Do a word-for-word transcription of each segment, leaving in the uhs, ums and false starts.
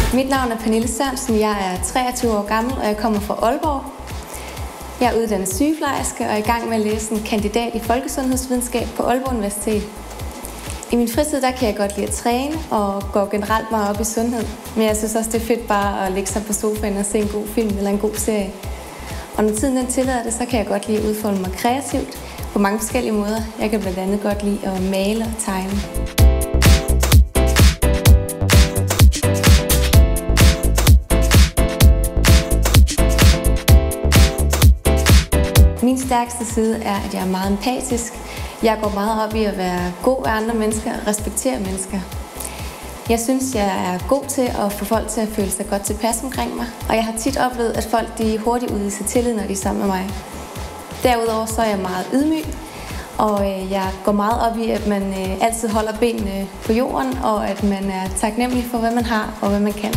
Mit navn er Pernille Sørensen, jeg er treogtyve år gammel, og jeg kommer fra Aalborg. Jeg er uddannet sygeplejerske og er i gang med at læse en kandidat i folkesundhedsvidenskab på Aalborg Universitet. I min fritid der kan jeg godt lide at træne og går generelt meget op i sundhed. Men jeg synes også, det er fedt bare at lægge sig på sofaen og se en god film eller en god serie. Og når tiden den tillader det, så kan jeg godt lide at udfolde mig kreativt på mange forskellige måder. Jeg kan blandt andet godt lide at male og tegne. Min stærkeste side er, at jeg er meget empatisk. Jeg går meget op i at være god af andre mennesker og respektere mennesker. Jeg synes, jeg er god til at få folk til at føle sig godt tilpas omkring mig, og jeg har tit oplevet, at folk de hurtigt udviser tillid, når de er sammen med mig. Derudover så er jeg meget ydmyg, og jeg går meget op i, at man altid holder benene på jorden, og at man er taknemmelig for, hvad man har og hvad man kan.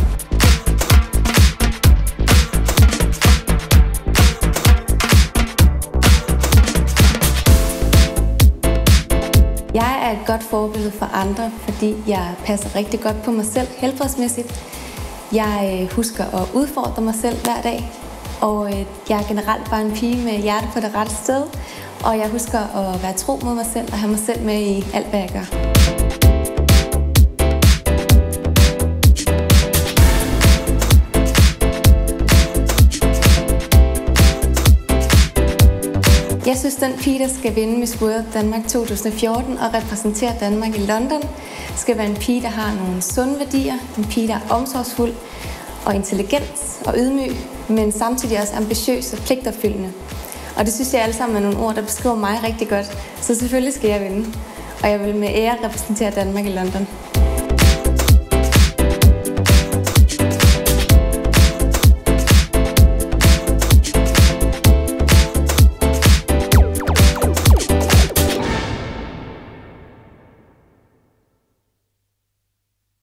Jeg er et godt forbillede for andre, fordi jeg passer rigtig godt på mig selv helbredsmæssigt. Jeg husker at udfordre mig selv hver dag, og jeg er generelt bare en pige med hjertet på det rette sted. Og jeg husker at være tro mod mig selv og have mig selv med i alt, hvad jeg gør. Jeg synes, den pige, der skal vinde Miss World Danmark to tusind og fjorten og repræsentere Danmark i London, skal være en pige, der har nogle sunde værdier, en pige, der er omsorgsfuld og intelligent og ydmyg, men samtidig også ambitiøs og pligtopfyldende. Og det synes jeg alle sammen er nogle ord, der beskriver mig rigtig godt, så selvfølgelig skal jeg vinde. Og jeg vil med ære repræsentere Danmark i London.